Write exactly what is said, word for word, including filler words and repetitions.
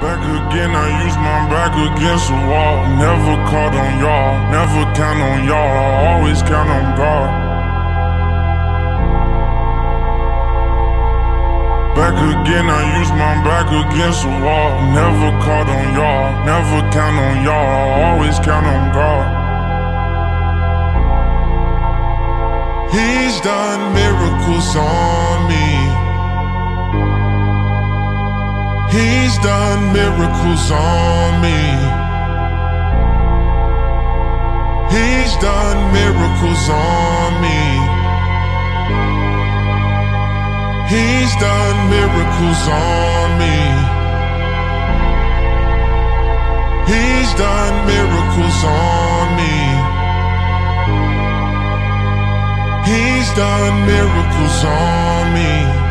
Back again, I use my back against the wall. Never caught on y'all, never count on y'all, I always count on God. Back again, I use my back against the wall. Never caught on y'all, never count on y'all, I always count on God. He's done miracles on me. He's done miracles on me. He's done miracles on me. He's done miracles on me. He's done miracles on me. He's done miracles on me.